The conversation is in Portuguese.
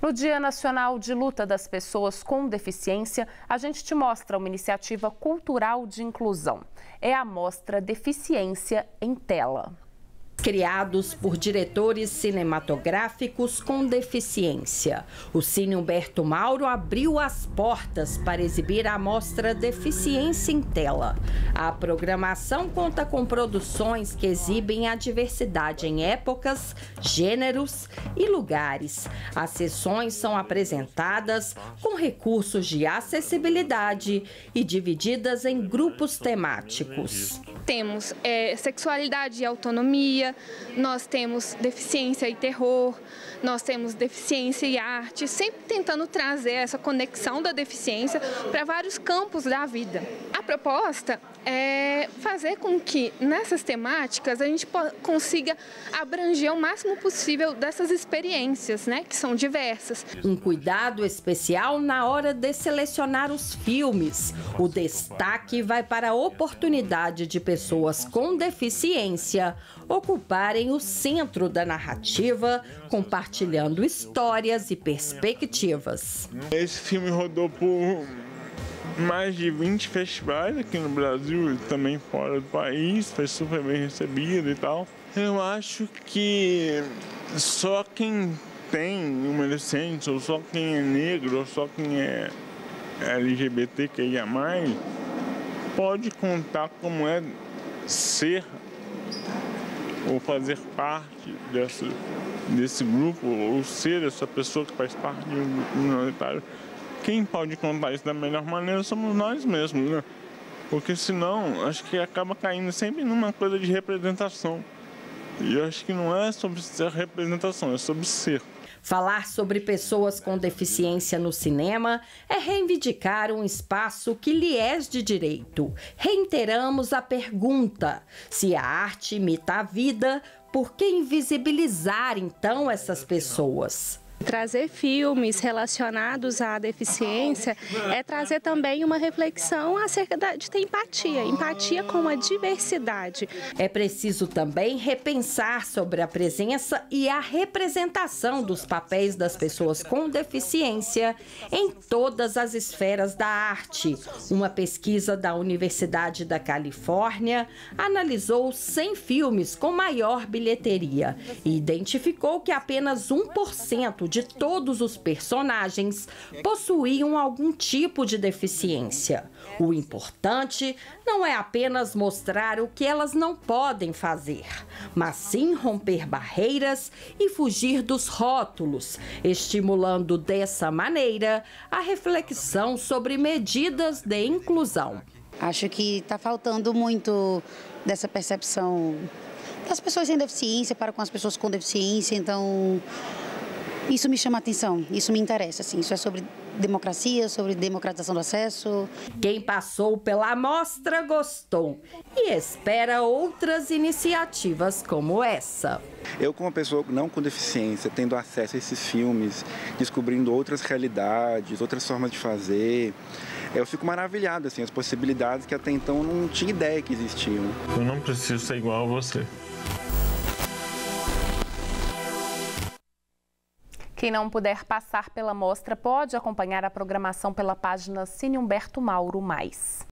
No Dia Nacional de Luta das Pessoas com Deficiência, a gente te mostra uma iniciativa cultural de inclusão. É a mostra Deficiência em Tela. Criados por diretores cinematográficos com deficiência. O Cine Humberto Mauro abriu as portas para exibir a mostra Deficiência em Tela. A programação conta com produções que exibem a diversidade em épocas, gêneros e lugares. As sessões são apresentadas com recursos de acessibilidade e divididas em grupos temáticos. Temos sexualidade e autonomia, nós temos deficiência e terror, nós temos deficiência e arte, sempre tentando trazer essa conexão da deficiência para vários campos da vida. A proposta é fazer com que nessas temáticas a gente consiga abranger o máximo possível dessas experiências, né, que são diversas. Um cuidado especial na hora de selecionar os filmes. O destaque vai para a oportunidade de pessoas com deficiência ocuparem o centro da narrativa, compartilhando histórias e perspectivas. Esse filme rodou por mais de 20 festivais aqui no Brasil e também fora do país, foi super bem recebido e tal. Eu acho que só quem tem uma deficiência, ou só quem é negro, ou só quem é LGBTQIA+, pode contar como é ser ou fazer parte desse grupo, ou ser essa pessoa que faz parte de um grupo minoritário. Quem pode contar isso da melhor maneira somos nós mesmos, né? Porque senão, acho que acaba caindo sempre numa coisa de representação. E eu acho que não é sobre ser representação, é sobre ser. Falar sobre pessoas com deficiência no cinema é reivindicar um espaço que lhe é de direito. Reiteramos a pergunta: se a arte imita a vida, por que invisibilizar então essas pessoas? Trazer filmes relacionados à deficiência é trazer também uma reflexão acerca de ter empatia com a diversidade. É preciso também repensar sobre a presença e a representação dos papéis das pessoas com deficiência em todas as esferas da arte. Uma pesquisa da Universidade da Califórnia analisou 100 filmes com maior bilheteria e identificou que apenas 1% de todos os personagens possuíam algum tipo de deficiência. O importante não é apenas mostrar o que elas não podem fazer, mas sim romper barreiras e fugir dos rótulos, estimulando dessa maneira a reflexão sobre medidas de inclusão. Acho que está faltando muito dessa percepção das pessoas sem deficiência para com as pessoas com deficiência, então isso me chama a atenção, isso me interessa, assim, isso é sobre democracia, sobre democratização do acesso. Quem passou pela mostra gostou e espera outras iniciativas como essa. Eu, como uma pessoa não com deficiência, tendo acesso a esses filmes, descobrindo outras realidades, outras formas de fazer, eu fico maravilhado, assim, as possibilidades que até então eu não tinha ideia que existiam. Eu não preciso ser igual a você. Quem não puder passar pela mostra pode acompanhar a programação pela página Cine Humberto Mauro Mais.